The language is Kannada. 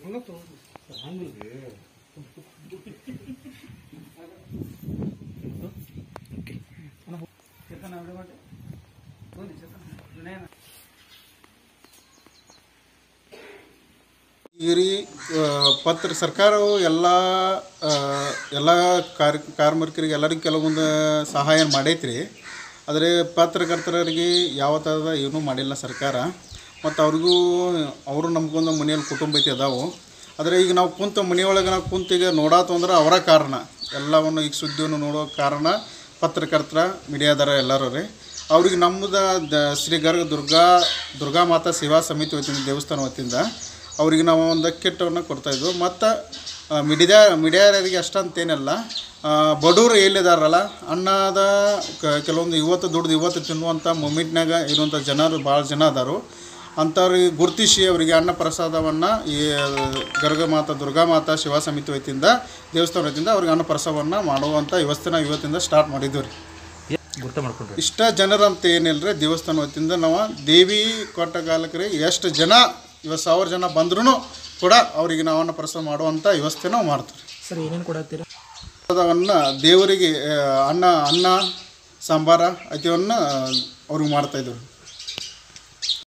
ಈಗ ರೀ ಪತ್ರ ಸರ್ಕಾರವು ಎಲ್ಲ ಕಾರ್ಮಿಕರಿಗೆ ಎಲ್ಲರಿಗೂ ಕೆಲವೊಂದು ಸಹಾಯ ಮಾಡೈತ್ರಿ. ಆದರೆ ಪತ್ರಕರ್ತರಿಗೆ ಯಾವ ಥರದ ಏನೂ ಮಾಡಿಲ್ಲ ಸರ್ಕಾರ. ಮತ್ತು ಅವ್ರಿಗೂ ಅವರು ನಮಗೊಂದು ಮನೆಯಲ್ಲಿ ಕುಟುಂಬ ಐತಿ ಅದಾವು. ಆದರೆ ಈಗ ನಾವು ಕುಂತು ಮನೆಯೊಳಗೆ ನಾವು ಕುಂತೀಗ ನೋಡಾತು ಅಂದ್ರೆ ಅವರ ಕಾರಣ ಎಲ್ಲವನ್ನು ಈಗ ಸುದ್ದಿಯನ್ನು ನೋಡೋ ಕಾರಣ ಪತ್ರಕರ್ತರ ಮೀಡಿಯಾದಾರ ಎಲ್ಲರೂ ರೀ. ಅವ್ರಿಗೆ ನಮ್ಮದು ಶ್ರೀ ದುರ್ಗಾ ಮಾತಾ ಸೇವಾ ಸಮಿತಿ ವತಿಯಿಂದ ದೇವಸ್ಥಾನ ವತಿಯಿಂದ ಅವ್ರಿಗೆ ನಾವು ಒಂದು ಕಿಟ್ಟನ್ನು ಕೊಡ್ತಾಯಿದ್ವು. ಮತ್ತು ಮೀಡಿಯಾರಿಗೆ ಅಷ್ಟಂತೇನಿಲ್ಲ, ಬಡವರು ಎಲ್ಲಿದಾರಲ್ಲ ಅನ್ನದ ಕೆಲವೊಂದು ಇವತ್ತು ತಿನ್ನುವಂಥ ಮೂಮೆಂಟ್ನಾಗ ಇರುವಂಥ ಜನರು ಭಾಳ ಜನ ಅದಾರು. ಅಂಥವ್ರಿಗೆ ಗುರುತಿಸಿ ಅವರಿಗೆ ಅನ್ನ ಪ್ರಸಾದವನ್ನು ಈ ದುರ್ಗಾ ಮಾತಾ ಸೇವಾ ಸಮಿತಿ ವತಿಯಿಂದ ದೇವಸ್ಥಾನ ವತಿಯಿಂದ ಅವ್ರಿಗೆ ಅನ್ನ ಪ್ರಸಾದವನ್ನು ಮಾಡುವಂಥ ವ್ಯವಸ್ಥೆನ ಇವತ್ತಿಂದ ಸ್ಟಾರ್ಟ್ ಮಾಡಿದ್ದೀವಿ ರೀ. ಇಷ್ಟ ಜನರಂತ ಏನಿಲ್ಲ ರೀ, ದೇವಸ್ಥಾನ ವತಿಯಿಂದ ನಾವು ದೇವಿ ಕೊಟ್ಟಗಾಲಕ್ಕೆ ಎಷ್ಟು ಜನ 1000 ಜನ ಬಂದ್ರೂ ಕೂಡ ಅವರಿಗೆ ನಾವು ಅನ್ನ ಪ್ರಸಾದ ಮಾಡುವಂಥ ವ್ಯವಸ್ಥೆ ನಾವು ಮಾಡ್ತೀವಿ ಸರ್. ಏನೇನು ಕೊಡತ್ತೀರಿ? ಪ್ರಸಾದವನ್ನು ದೇವರಿಗೆ ಅನ್ನ ಸಾಂಬಾರ ಐತಿವನ್ನು ಅವ್ರಿಗೆ ಮಾಡ್ತಾಯಿದ್ದೀವಿ.